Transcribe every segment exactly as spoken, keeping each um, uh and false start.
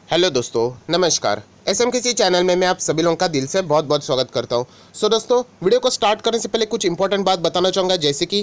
Hello दोस्तों, नमस्कार। SM किसी चैनल में मैं आप सभी लोगों का दिल से बहुत बहुत स्वागत करता हूं। सो दोस्तों, वीडियो को स्टार्ट करने से पहले कुछ इंपॉर्टेंट बात बताना चाहूँगा, जैसे कि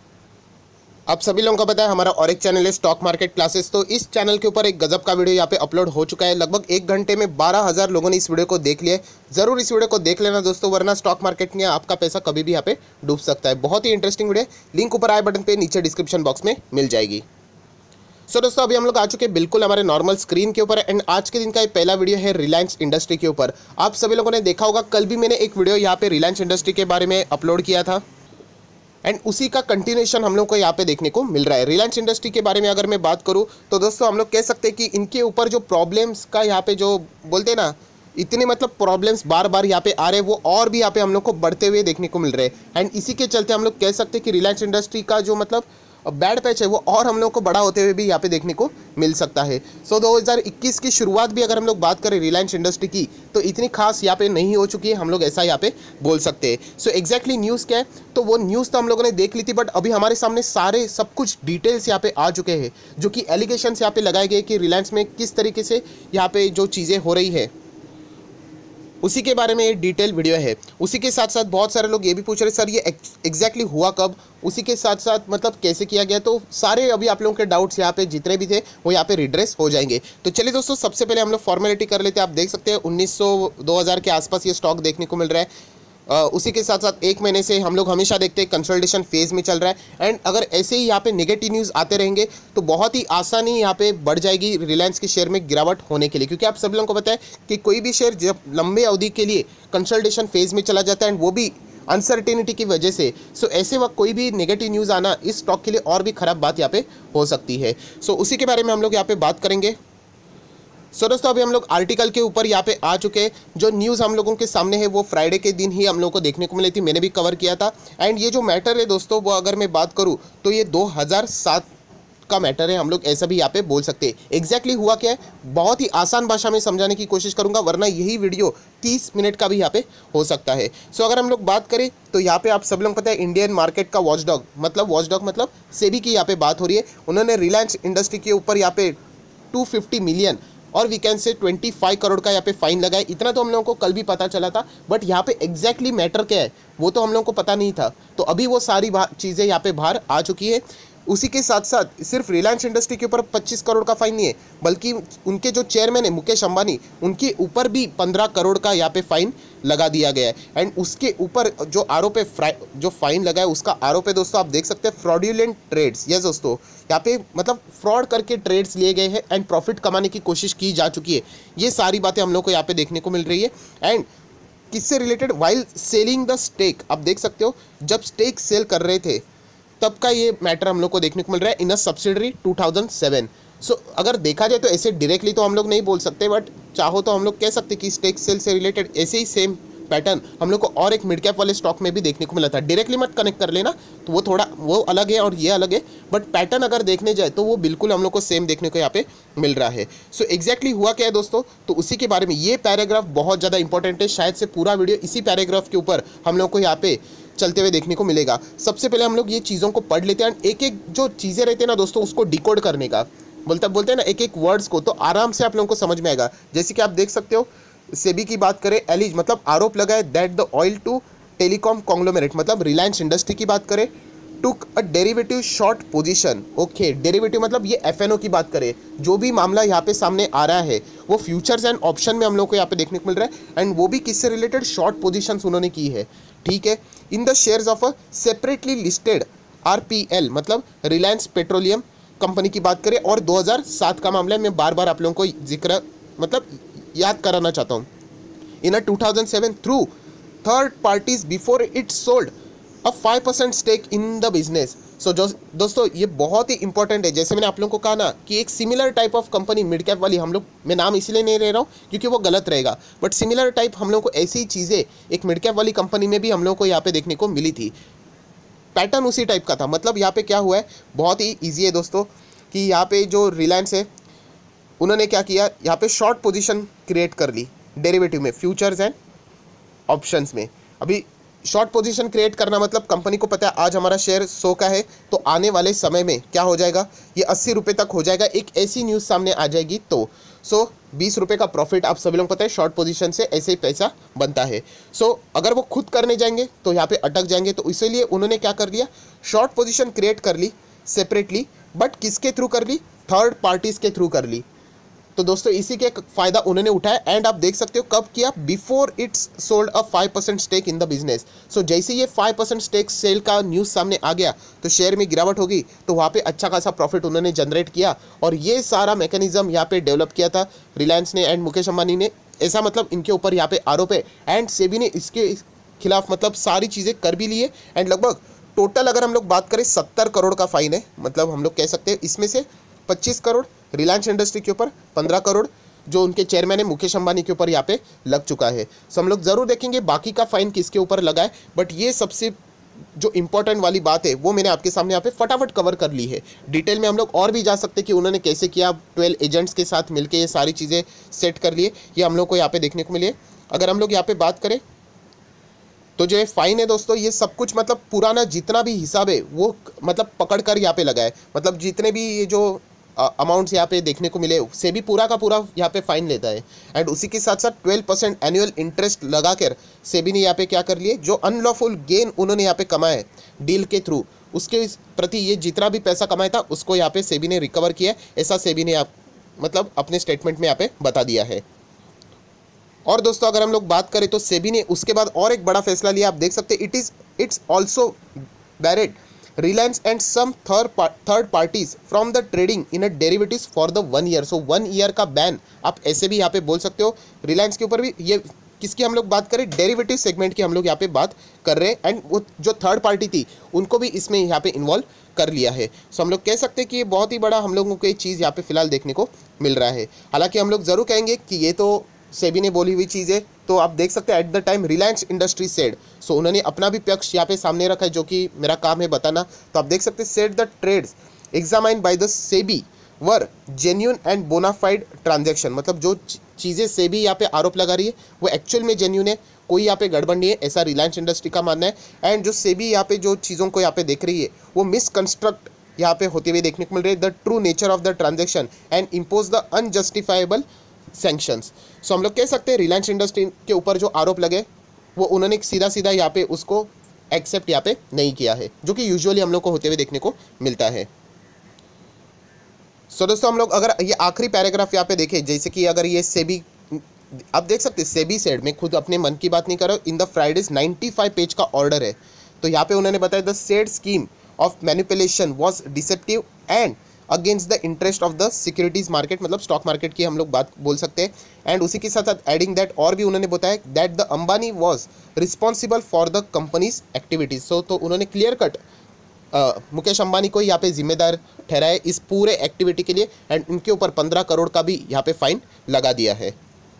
आप सभी लोगों को पता है हमारा और एक चैनल है स्टॉक मार्केट क्लासेस। तो इस चैनल के ऊपर एक गजब का वीडियो यहाँ पे अपलोड हो चुका है। लगभग एक घंटे में बारह हज़ार लोगों ने इस वीडियो को देख लिया है। ज़रूर इस वीडियो को देख लेना दोस्तों, वरना स्टॉक मार्केट में आपका पैसा कभी भी यहाँ पे डूब सकता है। बहुत ही इंटरेस्टिंग वीडियो, लिंक ऊपर आई बटन पर, नीचे डिस्क्रिप्शन बॉक्स में मिल जाएगी। सो so, दोस्तों अभी हम लोग आ चुके हैं बिल्कुल हमारे नॉर्मल स्क्रीन के ऊपर। एंड आज के दिन का ये पहला वीडियो है रिलायंस इंडस्ट्री के ऊपर। आप सभी लोगों ने देखा होगा, कल भी मैंने एक वीडियो यहाँ पे रिलायंस इंडस्ट्री के बारे में अपलोड किया था एंड उसी का कंटिन्यूएशन हम लोग को यहाँ पे देखने को मिल रहा है। रिलायंस इंडस्ट्री के बारे में अगर मैं बात करूँ तो दोस्तों हम लोग कह सकते हैं कि इनके ऊपर जो प्रॉब्लम्स का यहाँ पे जो बोलते हैं ना, इतने मतलब प्रॉब्लम्स बार बार यहाँ पे आ रहे हैं, वो और भी यहाँ पे हम लोग को बढ़ते हुए देखने को मिल रहे हैं। एंड इसी के चलते हम लोग कह सकते हैं कि रिलायंस इंडस्ट्री का जो मतलब बैड पैच है वो और हम लोग को बड़ा होते हुए भी यहाँ पे देखने को मिल सकता है। सो दो हज़ार इक्कीस की शुरुआत भी अगर हम लोग बात करें रिलायंस इंडस्ट्री की, तो इतनी खास यहाँ पे नहीं हो चुकी है, हम लोग ऐसा यहाँ पे बोल सकते हैं। सो एग्जैक्टली न्यूज़ क्या है, तो वो न्यूज़ तो हम लोगों ने देख ली थी, बट अभी हमारे सामने सारे सब कुछ डिटेल्स यहाँ पे आ चुके हैं, जो कि एलिगेशंस यहाँ पे लगाए गए कि रिलायंस में किस तरीके से यहाँ पे जो चीज़ें हो रही है, उसी के बारे में ये डिटेल वीडियो है। उसी के साथ साथ बहुत सारे लोग ये भी पूछ रहे सर ये एग्जैक्टली हुआ कब, उसी के साथ साथ मतलब कैसे किया गया। तो सारे अभी आप लोगों के डाउट्स यहाँ पे जितने भी थे वो यहाँ पे रिड्रेस हो जाएंगे। तो चलिए दोस्तों, सबसे पहले हम लोग फॉर्मेलिटी कर लेते हैं। आप देख सकते हैं उन्नीस सौ दो हज़ार के आसपास ये स्टॉक देखने को मिल रहा है। Uh, उसी के साथ साथ एक महीने से हम लोग हमेशा देखते हैं कंसोलिडेशन फेज में चल रहा है। एंड अगर ऐसे ही यहाँ पे नेगेटिव न्यूज़ आते रहेंगे तो बहुत ही आसानी यहाँ पे बढ़ जाएगी रिलायंस के शेयर में गिरावट होने के लिए, क्योंकि आप सभी लोगों को पता है कि कोई भी शेयर जब लंबे अवधि के लिए कंसोलिडेशन फेज में चला जाता है एंड वो भी अनसर्टेनिटी की वजह से, सो ऐसे वक्त कोई भी नेगेटिव न्यूज़ आना इस स्टॉक के लिए और भी ख़राब बात यहाँ पे हो सकती है। सो उसी के बारे में हम लोग यहाँ पे बात करेंगे। सो so, दोस्तों अभी हम लोग आर्टिकल के ऊपर यहाँ पे आ चुके हैं। जो न्यूज़ हम लोगों के सामने है वो फ्राइडे के दिन ही हम लोगों को देखने को मिली थी, मैंने भी कवर किया था। एंड ये जो मैटर है दोस्तों, वो अगर मैं बात करूँ तो ये दो हज़ार सात का मैटर है, हम लोग ऐसा भी यहाँ पे बोल सकते हैं। एग्जैक्टली हुआ क्या है, बहुत ही आसान भाषा में समझाने की कोशिश करूंगा, वरना यही वीडियो तीस मिनट का भी यहाँ पे हो सकता है। सो so, अगर हम लोग बात करें तो यहाँ पे आप सब लोग पता है इंडियन मार्केट का वॉचडॉग मतलब वॉचडॉग मतलब सेबी की यहाँ पे बात हो रही है। उन्होंने रिलायंस इंडस्ट्री के ऊपर यहाँ पे टू फिफ्टी मिलियन और वी कैन से पच्चीस करोड़ का यहाँ पे फाइन लगा है। इतना तो हम लोगों को कल भी पता चला था, बट यहाँ पे एग्जैक्टली मैटर क्या है वो तो हम लोगों को पता नहीं था। तो अभी वो सारी चीज़ें यहाँ पे बाहर आ चुकी है। उसी के साथ साथ सिर्फ रिलायंस इंडस्ट्री के ऊपर पच्चीस करोड़ का फाइन नहीं है, बल्कि उनके जो चेयरमैन है मुकेश अंबानी, उनके ऊपर भी पंद्रह करोड़ का यहाँ पे फाइन लगा दिया गया है। एंड उसके ऊपर जो आरोप है, जो फाइन लगा है उसका आरोप है दोस्तों, आप देख सकते हैं फ्रॉड्यूलेंट ट्रेड्स। यस दोस्तों, यहाँ पे मतलब फ्रॉड करके ट्रेड्स लिए गए हैं एंड प्रॉफिट कमाने की कोशिश की जा चुकी है। ये सारी बातें हम लोग को यहाँ पे देखने को मिल रही है। एंड किससे related, while selling the stake, आप देख सकते हो जब स्टेक सेल कर रहे थे तब का ये मैटर हम लोग को देखने को मिल रहा है in a subsidiary two thousand seven. So अगर देखा जाए तो ऐसे डायरेक्टली तो हम लोग नहीं बोल सकते, बट चाहो तो हम लोग कह सकते कि स्टेक सेल से रिलेटेड ऐसे ही सेम पैटर्न हम लोग को और एक मिड कैप वाले स्टॉक में भी देखने को मिला था। डायरेक्टली मत कनेक्ट कर लेना, तो वो थोड़ा वो अलग है और ये अलग है, बट पैटर्न अगर देखने जाए तो वो बिल्कुल हम लोग को सेम देखने को यहाँ पे मिल रहा है। सो so, एग्जैक्टली हुआ क्या है दोस्तों, तो उसी के बारे में ये पैराग्राफ बहुत ज़्यादा इंपॉर्टेंट है। शायद से पूरा वीडियो इसी पैराग्राफ के ऊपर हम लोग को यहाँ पे चलते हुए देखने को मिलेगा। सबसे पहले हम लोग ये चीज़ों को पढ़ लेते हैं, एक एक जो चीज़ें रहते हैं ना दोस्तों उसको डिकोड करने का बोलता बोलते हैं ना, एक एक वर्ड्स को तो आराम से आप लोगों को समझ में आएगा। जैसे कि आप देख सकते हो सेबी की बात करें, एलिज मतलब आरोप लगाए that the oil to telecom conglomerate मतलब रिलायंस इंडस्ट्री की बात करें, took a derivative short position. Okay, derivative मतलब ये एफएनओ की बात करें, जो भी मामला यहाँ पे सामने आ रहा है वो फ्यूचर्स एंड ऑप्शन में हम लोग को यहाँ पे देखने को मिल रहा है। एंड वो भी किससे रिलेटेड, शॉर्ट पोजीशंस उन्होंने की है, ठीक है, in the shares of a separately listed RPL मतलब रिलायंस पेट्रोलियम कंपनी की बात करें। और दो हज़ार सात का मामला है, मैं बार बार आप लोगों को जिक्र मतलब याद कराना चाहता हूँ। In a two thousand seven through third parties before it sold a five percent stake in the business. So जो दोस्तों ये बहुत ही इंपॉर्टेंट है। जैसे मैंने आप लोगों को कहा ना कि एक similar type of company mid cap वाली, हम लोग मैं नाम इसीलिए नहीं ले रहा हूँ क्योंकि वो गलत रहेगा, बट सिमिलर टाइप हम लोग को ऐसी चीज़ें एक मिड कैप वाली कंपनी में भी हम लोग को यहाँ पे देखने को मिली थी। पैटर्न उसी टाइप का था। मतलब यहाँ पे क्या हुआ है, बहुत ही ईजी है दोस्तों, कि यहाँ पे जो रिलायंस है उन्होंने क्या किया, यहाँ पे शॉर्ट पोजीशन क्रिएट कर ली डेरिवेटिव में, फ्यूचर्स एंड ऑप्शंस में। अभी शॉर्ट पोजीशन क्रिएट करना मतलब कंपनी को पता है आज हमारा शेयर सौ का है, तो आने वाले समय में क्या हो जाएगा, ये अस्सी रुपये तक हो जाएगा, एक ऐसी न्यूज़ सामने आ जाएगी तो सो बीस रुपये का प्रॉफिट आप सभी लोग पता है शॉर्ट पोजीशन से ऐसे ही पैसा बनता है। सो अगर वो खुद करने जाएंगे तो यहाँ पे अटक जाएंगे, तो इसीलिए उन्होंने क्या कर लिया, शॉर्ट पोजीशन क्रिएट कर ली सेपरेटली, बट किसके थ्रू कर ली, थर्ड पार्टीज़ के थ्रू कर ली। तो दोस्तों इसी के फ़ायदा उन्होंने उठाया एंड आप देख सकते हो कब किया, before it's sold a five percent stake in the business. So जैसे ये फाइव परसेंट स्टेक सेल का न्यूज़ सामने आ गया तो शेयर में गिरावट होगी, तो वहाँ पे अच्छा खासा प्रॉफिट उन्होंने जनरेट किया और ये सारा मैकेनिज्म यहाँ पे डेवलप किया था रिलायंस ने एंड मुकेश अंबानी ने। ऐसा मतलब इनके ऊपर यहाँ पे आरोप है एंड सेबी ने इसके खिलाफ मतलब सारी चीज़ें कर भी ली है एंड लगभग टोटल अगर हम लोग बात करें सत्तर करोड़ का फाइन है। मतलब हम लोग कह सकते हैं इसमें से पच्चीस करोड़ रिलायंस इंडस्ट्री के ऊपर, पंद्रह करोड़ जो उनके चेयरमैन है मुकेश अंबानी के ऊपर यहाँ पे लग चुका है। सो हम लोग ज़रूर देखेंगे बाकी का फाइन किसके ऊपर लगा है, बट ये सबसे जो इंपॉर्टेंट वाली बात है वो मैंने आपके सामने यहाँ पे फटाफट कवर कर ली है। डिटेल में हम लोग और भी जा सकते हैं कि उन्होंने कैसे किया, ट्वेल्व एजेंट्स के साथ मिलकर ये सारी चीज़ें सेट कर लिए, ये हम लोग को यहाँ पे देखने को मिले। अगर हम लोग यहाँ पे बात करें तो जो ये फाइन है दोस्तों, ये सब कुछ मतलब पुराना जितना भी हिसाब है वो मतलब पकड़ कर यहाँ पे लगा है। मतलब जितने भी ये जो अमाउंट्स यहाँ पे देखने को मिले से भी पूरा का पूरा यहाँ पे फाइन लेता है एंड उसी के साथ साथ ट्वेल्व परसेंट एनुअल इंटरेस्ट लगा कर सेबी ने यहाँ पे क्या कर लिए, जो अनलॉफुल गेन उन्होंने यहाँ पे कमाया है डील के थ्रू, उसके प्रति ये जितना भी पैसा कमाया था उसको यहाँ पे सेबी ने रिकवर किया, ऐसा सेबी ने आप मतलब अपने स्टेटमेंट में यहाँ पे बता दिया है। और दोस्तों अगर हम लोग बात करें तो सेबी ने उसके बाद और एक बड़ा फैसला लिया, आप देख सकते हैं, it is it's also barred Reliance and some third third parties from the trading in a derivatives for the one year. So one year का बैन आप ऐसे भी यहाँ पे बोल सकते हो रिलायंस के ऊपर भी। ये किसकी हम लोग बात करें, डेरिवेटिव सेगमेंट की हम लोग यहाँ पे बात कर रहे हैं एंड वो जो थर्ड पार्टी थी उनको भी इसमें यहाँ पे इन्वॉल्व कर लिया है। सो हम लोग कह सकते हैं कि ये बहुत ही बड़ा हम लोगों को ये चीज़ यहाँ पे फिलहाल देखने को मिल रहा है। हालांकि हम लोग ज़रूर कहेंगे कि ये तो सेबी ने बोली हुई चीज़ है, तो आप देख सकते हैं at the time Reliance industry said, so उन्होंने अपना भी पक्ष यहाँ पे सामने रखा है जो कि मेरा काम है बताना। तो आप देख सकते हैं said the trades examined by the SEBI were genuine and bona fide transaction. मतलब जो चीज़ें सेबी यहाँ पे आरोप लगा रही है वो एक्चुअल में जेन्यून है, कोई यहाँ पे गड़बड़ नहीं है, ऐसा रिलायंस इंडस्ट्री का मानना है। एंड जो सेबी यहाँ पे जो चीज़ों को यहाँ पे देख रही है वो मिसकंस्ट्रक्ट यहाँ पे होते हुए देखने को मिल रही है, the true nature of the transaction and impose the unjustifiable sanctions. So हम लोग कह सकते हैं रिलायंस इंडस्ट्री के ऊपर जो आरोप लगे वो उन्होंने सीधा सीधा यहाँ पे उसको एक्सेप्ट यहाँ पे नहीं किया है, जो कि यूजुअली हम लोग को होते हुए देखने को मिलता है। सो so, दोस्तों हम लोग अगर ये आखिरी पैराग्राफ यहाँ पे देखें, जैसे कि अगर ये सेबी आप देख सकते हैं सेबी सेड में खुद अपने मन की बात नहीं कर रहा हूँ, in the Friday's ninety five page का ऑर्डर है। तो यहाँ पे उन्होंने बताया the said scheme of manipulation was deceptive and against the interest of the securities market, मतलब स्टॉक मार्केट की हम लोग बात बोल सकते हैं। एंड उसी के साथ साथ एडिंग दैट और भी उन्होंने बताया that the Ambani was responsible for the company's activities. So तो उन्होंने क्लियर कट मुकेश अंबानी को यहाँ पे जिम्मेदार ठहराया इस पूरे एक्टिविटी के लिए एंड उनके ऊपर पंद्रह करोड़ का भी यहाँ पे फाइन लगा दिया है।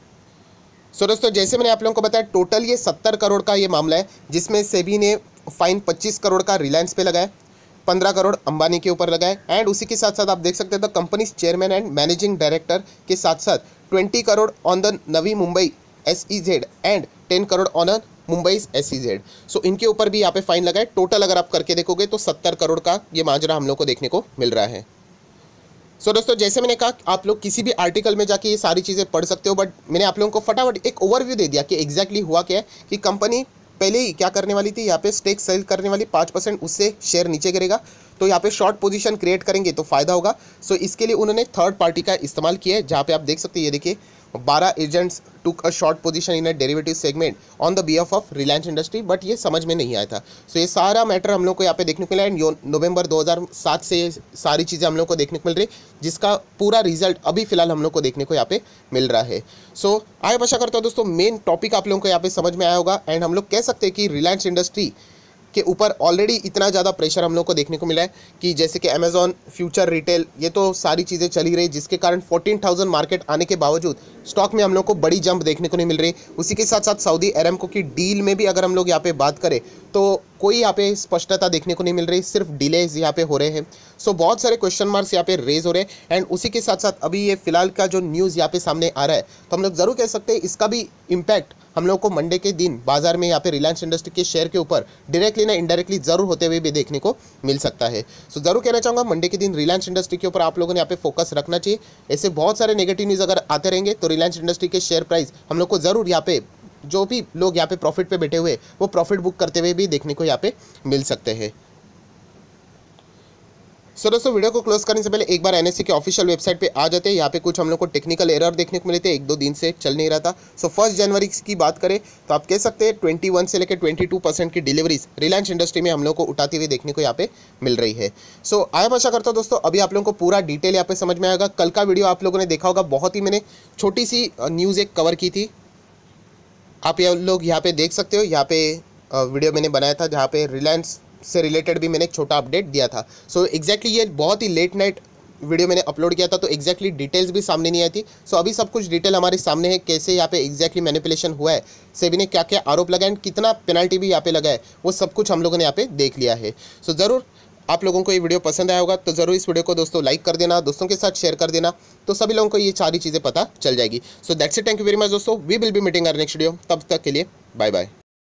सो so, दोस्तों जैसे मैंने आप लोगों को बताया टोटल ये सत्तर करोड़ का ये मामला है, जिसमें सेबी ने फाइन पच्चीस करोड़ का रिलायंस पे लगाया, पंद्रह करोड़ अंबानी के ऊपर लगाए एंड उसी के साथ साथ आप देख सकते हैं the company's chairman and managing director के साथ साथ twenty crore on the Navi Mumbai S E Z and ten crore on a Mumbai S E Z. So इनके ऊपर भी यहाँ पे फाइन लगाए। टोटल अगर आप करके देखोगे तो सत्तर करोड़ का ये माजरा हम लोग को देखने को मिल रहा है। सो so, दोस्तों जैसे मैंने कहा आप लोग किसी भी आर्टिकल में जाके ये सारी चीज़ें पढ़ सकते हो, बट मैंने आप लोगों को फटाफट एक ओवरव्यू दे दिया कि एग्जैक्टली हुआ क्या है कि कंपनी पहले ही क्या करने वाली थी, यहाँ पे स्टेक सेल करने वाली पाँच परसेंट, उससे शेयर नीचे गिरेगा तो यहाँ पे शॉर्ट पोजीशन क्रिएट करेंगे तो फ़ायदा होगा। सो so, इसके लिए उन्होंने थर्ड पार्टी का इस्तेमाल किया है, जहाँ पे आप देख सकते हैं ये देखिए बारह agents took a short position in a derivative segment on the behalf of Reliance industry, but ये समझ में नहीं आया था। सो so, ये सारा मैटर हम लोग को यहाँ पे देखने को मिला है। नवंबर दो हज़ार सात से ये सारी चीज़ें हम लोग को देखने को मिल रही है, जिसका पूरा रिजल्ट अभी फिलहाल हम लोग को देखने को यहाँ पे मिल रहा है। सो so, आगे आशा करता हूँ दोस्तों मेन टॉपिक आप लोगों को यहाँ पे समझ में आया होगा एंड हम लोग कह सकते हैं कि रिलायंस इंडस्ट्री के ऊपर ऑलरेडी इतना ज़्यादा प्रेशर हम लोग को देखने को मिला है कि जैसे कि अमेज़ॉन, फ्यूचर रिटेल, ये तो सारी चीज़ें चली रही, जिसके कारण चौदह हज़ार मार्केट आने के बावजूद स्टॉक में हम लोग को बड़ी जंप देखने को नहीं मिल रही। उसी के साथ साथ सऊदी अरामको की डील में भी अगर हम लोग यहाँ पे बात करें तो कोई यहाँ पे स्पष्टता देखने को नहीं मिल रही, सिर्फ डिलेज यहाँ पे हो रहे हैं। सो बहुत सारे क्वेश्चन मार्क्स यहाँ पे रेज हो रहे हैं। एंड उसी के साथ साथ अभी ये फिलहाल का जो न्यूज़ यहाँ पे सामने आ रहा है, तो हम लोग ज़रूर कह सकते हैं इसका भी इम्पैक्ट हम लोग को मंडे के दिन बाजार में यहाँ पे रिलायंस इंडस्ट्री के शेयर के ऊपर डायरेक्टली ना इनडायरेक्टली जरूर होते हुए भी देखने को मिल सकता है। सो जरूर कहना चाहूँगा मंडे के दिन रिलायंस इंडस्ट्री के ऊपर आप लोगों ने यहाँ पे फोकस रखना चाहिए। ऐसे बहुत सारे नेगेटिव न्यूज़ अगर आते रहेंगे तो रिलायंस इंडस्ट्री के शेयर प्राइस हम लोग को जरूर यहाँ पे, जो भी लोग यहाँ पे प्रॉफिट पे बैठे हुए वो प्रॉफिट बुक करते हुए भी देखने को यहाँ पे मिल सकते हैं। सो so, दोस्तों वीडियो को क्लोज करने से पहले एक बार एनएससी के ऑफिशियल वेबसाइट पे आ जाते हैं। यहाँ पे कुछ हम लोग को टेक्निकल एरर देखने को मिले थे, एक दो दिन से चल नहीं रहा था। सो फर्स्ट जनवरी की बात करें तो आप कह सकते हैं इक्कीस से लेकर बाईस परसेंट की डिलीवरीज रिलायंस इंडस्ट्री में हम लोग को उठाते हुए देखने को यहाँ पे मिल रही है। सो so, आया आशा करता हूँ दोस्तों अभी आप लोगों को पूरा डिटेल यहाँ पे समझ में आएगा। कल का वीडियो आप लोगों ने देखा होगा, बहुत ही मैंने छोटी सी न्यूज़ एक कवर की थी, आप ये लोग यहाँ पे देख सकते हो। यहाँ पे वीडियो मैंने बनाया था जहाँ पे रिलायंस से रिलेटेड भी मैंने एक छोटा अपडेट दिया था। सो so, एग्जैक्टली exactly ये बहुत ही लेट नाइट वीडियो मैंने अपलोड किया था, तो एग्जैक्टली exactly डिटेल्स भी सामने नहीं आई थी। सो so, अभी सब कुछ डिटेल हमारे सामने है, कैसे यहाँ पे एग्जैक्टली मैनिपुलेशन हुआ है, सेबी ने क्या क्या आरोप लगाए, कितना पेनल्टी भी यहाँ पे लगा है, वो सब कुछ हम लोगों ने यहाँ पे देख लिया है। सो so, ज़रूर आप लोगों को ये वीडियो पसंद आया होगा तो ज़रूर इस वीडियो को दोस्तों लाइक कर देना, दोस्तों के साथ शेयर कर देना, तो सभी लोगों को ये सारी चीज़ें पता चल जाएगी। So that's it, thank you very much दोस्तों, we will be meeting our next video, तब तक के लिए बाय बाय।